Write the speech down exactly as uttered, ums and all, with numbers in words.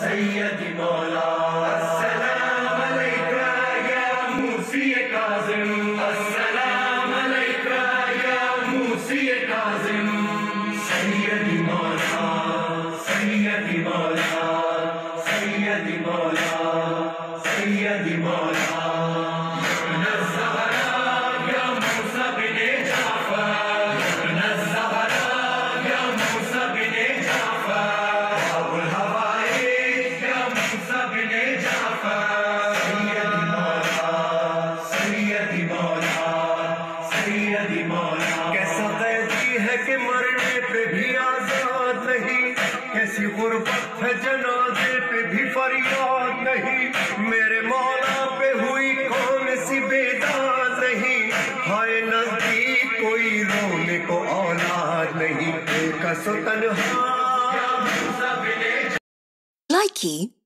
سیدی مولا السلام علیکہ یا موسی کاظم السلام علیکہ یا موسی کاظم سیدی مولا سیدی مولا سیدی مولا سیدی مولا ابن الزہراء یا موسیٰ بن جعفر ابن الزہراء یا موسیٰ بن جعفر ابو الحوائج یا موسیٰ بن جعفر سیدی مولا سیدی مولا سیدی مولا کیسا قیدی ہے کہ مرنے پہ بھی آزاد نہیں، کیسی غربت ہے جنازے پہ بھی فریاد نہیں، میرے مولا پہ ہوئی کون سی بیداد نہیں، ہائے نزدیک کوئی رونے کو اولاد نہیں، ایک سو تنہا Likey